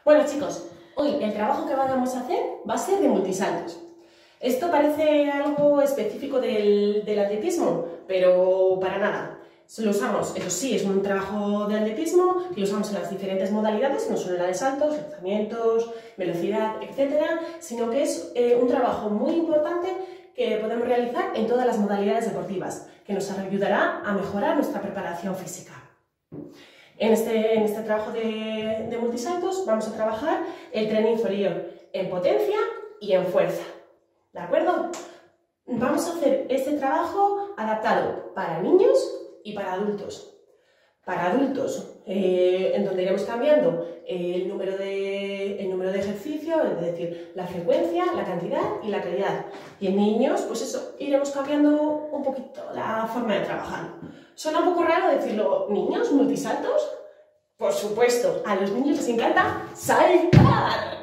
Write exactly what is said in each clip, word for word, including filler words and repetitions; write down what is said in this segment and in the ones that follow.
Bueno chicos, hoy el trabajo que vamos a hacer va a ser de multisaltos. Esto parece algo específico del, del atletismo, pero para nada. Lo usamos, eso sí, es un trabajo de atletismo que lo usamos en las diferentes modalidades, no solo en la de saltos, lanzamientos, velocidad, etcétera, sino que es eh, un trabajo muy importante que podemos realizar en todas las modalidades deportivas, que nos ayudará a mejorar nuestra preparación física. En este, en este trabajo de, de multisaltos vamos a trabajar el tren inferior en potencia y en fuerza. ¿De acuerdo? Vamos a hacer este trabajo adaptado para niños y para adultos. Para adultos, eh, en donde iremos cambiando el número, de, el número de ejercicio, es decir, la frecuencia, la cantidad y la calidad. Y en niños, pues eso, iremos cambiando un poquito la forma de trabajar. Suena un poco raro decirlo, ¿niños multisaltos? Por supuesto, a los niños les encanta saltar.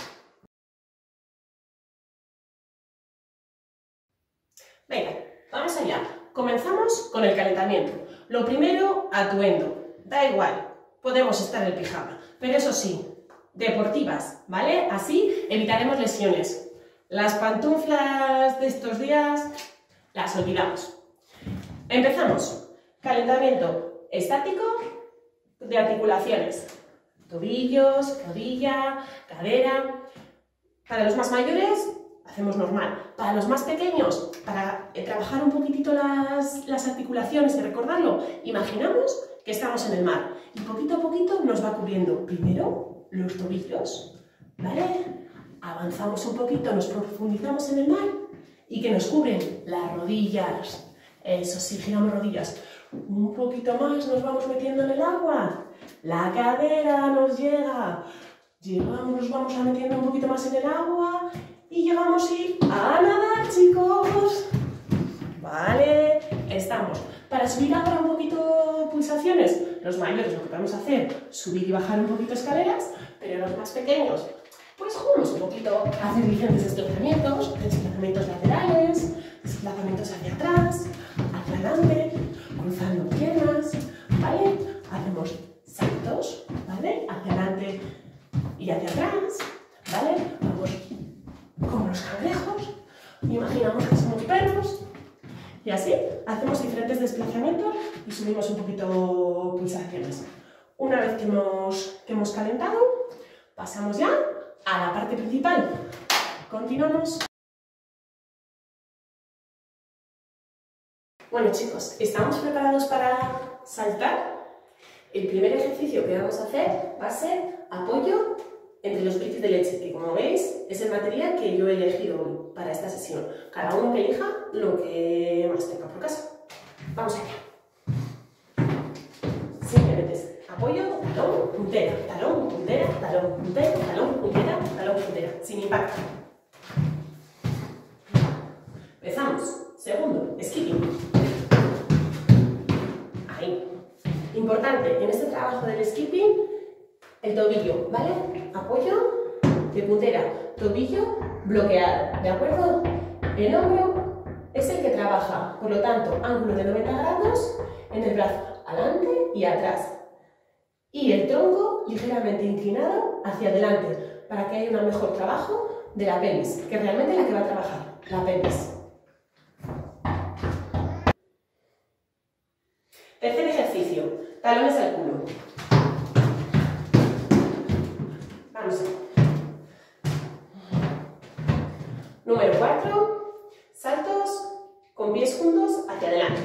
Venga, vamos allá. Comenzamos con el calentamiento. Lo primero, atuendo. Da igual, podemos estar en el pijama, pero eso sí, deportivas, ¿vale? Así evitaremos lesiones. Las pantuflas de estos días las olvidamos. Empezamos. Calentamiento estático de articulaciones. Tobillos, rodilla, cadera. Para los más mayores hacemos normal. Para los más pequeños, para eh, trabajar un poquitito las, las articulaciones y recordarlo, imaginamos que estamos en el mar y poquito a poquito nos va cubriendo primero los tobillos, ¿vale? Avanzamos un poquito, nos profundizamos en el mar y que nos cubren las rodillas. Eso sí, giramos rodillas. Un poquito más nos vamos metiendo en el agua. La cadera nos llega. Llegamos, nos vamos metiendo un poquito más en el agua. Y llegamos a ir a nadar, chicos. Vale, estamos. Para subir ahora un poquito pulsaciones, los mayores lo que podemos hacer, subir y bajar un poquito escaleras, pero los más pequeños, pues jugamos un poquito, hacer diferentes desplazamientos, desplazamientos laterales, desplazamientos hacia atrás, hacia adelante, cruzando piernas, ¿vale? Hacemos saltos, ¿vale? Hacia adelante y hacia atrás, ¿vale? Vamos como los cangrejos, imaginamos que somos perros y así hacemos diferentes desplazamientos y subimos un poquito pulsaciones. Una vez que hemos, que hemos calentado, pasamos ya a la parte principal. Continuamos. Bueno chicos, ¿estamos preparados para saltar? El primer ejercicio que vamos a hacer va a ser apoyo entre los briquis de leche, que como veis es el material que yo he elegido hoy para esta sesión. Cada uno que elija lo que más tenga por casa. Vamos allá. Simplemente es apoyo, talón, puntera, talón, puntera, talón, puntera, talón, puntera, talón, puntera, sin impacto. Empezamos. Segundo, skipping. Ahí. Importante, en este trabajo del skipping, el tobillo, ¿vale? Apoyo de puntera, tobillo bloqueado, ¿de acuerdo? El hombro es el que trabaja, por lo tanto, ángulo de noventa grados en el brazo, adelante y atrás. Y el tronco ligeramente inclinado hacia adelante, para que haya un mejor trabajo de la pelvis, que realmente es la que va a trabajar, la pelvis. Tercer ejercicio, talones al culo. Vamos. Número cuatro, saltos con pies juntos hacia adelante.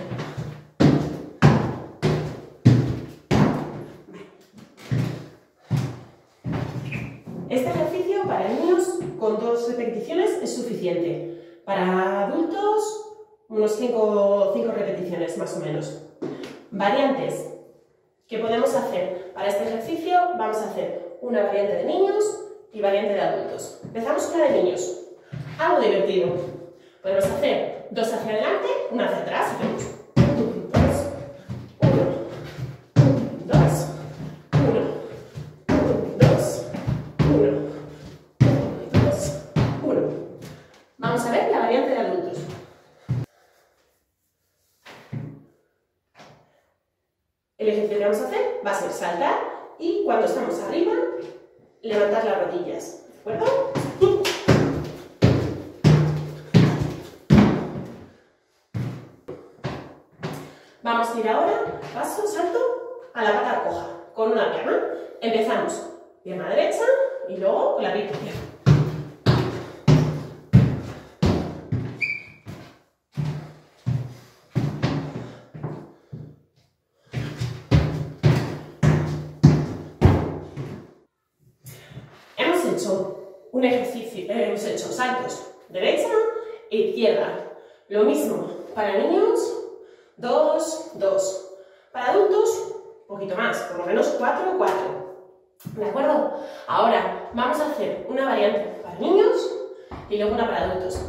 Este ejercicio para niños con dos repeticiones es suficiente. Para adultos, unos cinco repeticiones más o menos. Variantes que podemos hacer para este ejercicio, vamos a hacer una variante de niños y variante de adultos. Empezamos con la de niños. Algo divertido. Podemos hacer dos hacia adelante, una hacia atrás. Hacemos uno, dos, uno, dos, uno, dos, uno, dos, uno. Vamos a ver la variante de adultos. El ejercicio que vamos a hacer va a ser saltar y cuando estamos arriba levantar las rodillas, ¿de acuerdo? Vamos a ir ahora, paso, salto, a la pata coja, con una pierna. Empezamos, pierna derecha y luego con la pierna izquierda. Hemos hecho un ejercicio, eh, hemos hecho saltos derecha e izquierda. Lo mismo para niños, dos, dos. Para adultos, un poquito más, por lo menos cuatro, cuatro. ¿De acuerdo? Ahora vamos a hacer una variante para niños y luego una para adultos.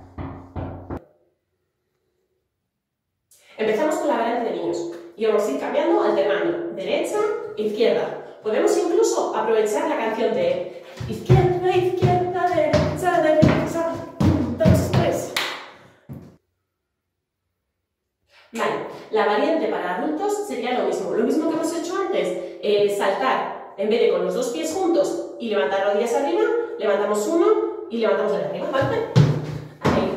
Empezamos con la variante de niños y vamos a ir cambiando, alternando derecha e izquierda. Podemos incluso aprovechar la canción de izquierda, izquierda, derecha, derecha, un, dos, tres. Vale, la variante para adultos sería lo mismo, lo mismo que hemos hecho antes, eh, saltar, en vez de con los dos pies juntos y levantar rodillas arriba, levantamos uno y levantamos el de arriba, ¿vale? Ahí.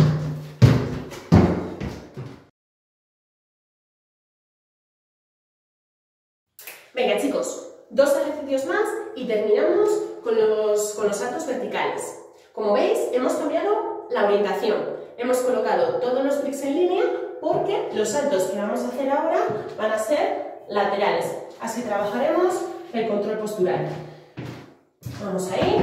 Venga chicos, dos ejercicios más y terminamos con los, con los saltos verticales. Como veis, hemos cambiado la orientación, hemos colocado todos los bricks en línea porque los saltos que vamos a hacer ahora van a ser laterales, así trabajaremos el control postural. Vamos ahí.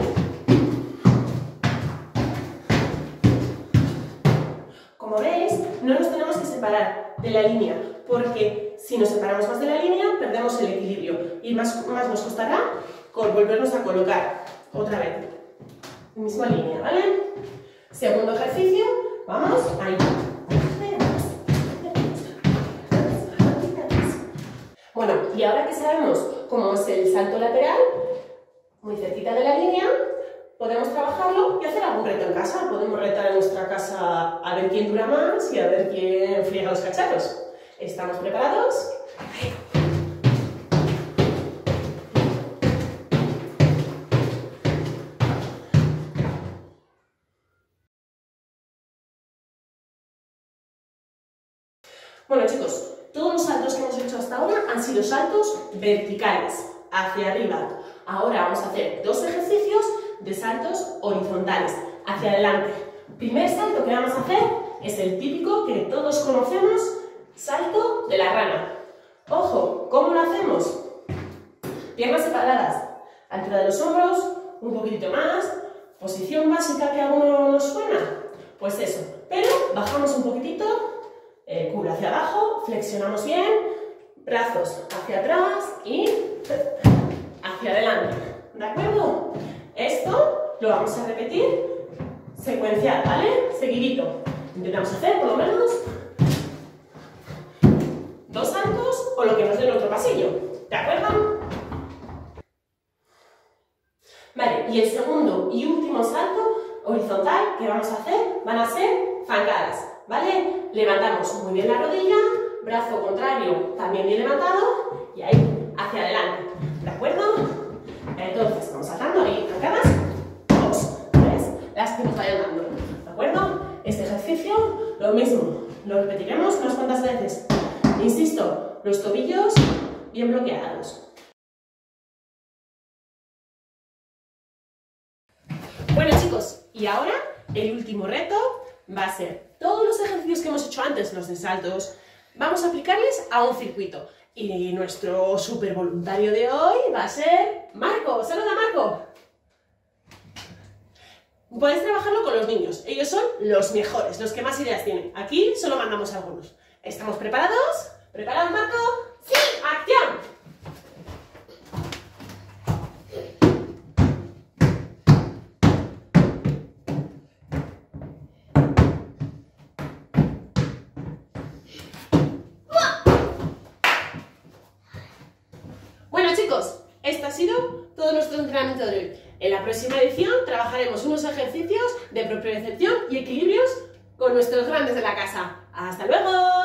Como veis, no nos tenemos que separar de la línea, porque si nos separamos más de la línea, perdemos el equilibrio y más, más nos costará volvernos a colocar otra vez. Misma línea, ¿vale? Segundo ejercicio, vamos ahí. Bueno, y ahora que sabemos cómo es el salto lateral, muy cerquita de la línea, podemos trabajarlo y hacer algún reto en casa. Podemos retar en nuestra casa a ver quién dura más y a ver quién friega los cacharros. ¿Estamos preparados? Bueno chicos, todos los saltos que hemos hecho hasta ahora han sido saltos verticales, hacia arriba. Ahora vamos a hacer dos ejercicios de saltos horizontales, hacia adelante. Primer salto que vamos a hacer es el típico que todos conocemos, salto de la rana. Ojo, ¿cómo lo hacemos? Piernas separadas, altura de los hombros, un poquitito más, posición básica que a alguno nos suena. Pues eso, pero bajamos un poquitito, el culo hacia abajo, flexionamos bien, brazos hacia atrás y hacia adelante. ¿De acuerdo? Esto lo vamos a repetir secuencial, ¿vale? Seguidito. Intentamos hacer por lo menos dos saltos o lo que nos dé el otro pasillo. ¿De acuerdo? Vale, y el segundo y último salto horizontal que vamos a hacer van a ser zancadas, ¿vale? Levantamos muy bien la rodilla, brazo contrario también bien levantado y ahí, hacia adelante. ¿De acuerdo? Entonces, vamos saltando ahí, zancadas, dos, tres, las que nos vayan dando. ¿De acuerdo? Este ejercicio, lo mismo, lo repetiremos unas cuantas veces. Insisto, los tobillos bien bloqueados. Bueno chicos, y ahora el último reto va a ser todos los ejercicios que hemos hecho antes, los de saltos, vamos a aplicarles a un circuito. Y nuestro super voluntario de hoy va a ser Marco. ¡Saluda, Marco! Podéis trabajarlo con los niños, ellos son los mejores, los que más ideas tienen. Aquí solo mandamos algunos. ¿Estamos preparados? ¿Preparado, Marco? ¡Sí! ¡Acción! Bueno chicos, esto ha sido todo nuestro entrenamiento de hoy. En la próxima edición trabajaremos unos ejercicios de propiocepción y equilibrios con nuestros grandes de la casa. ¡Hasta luego!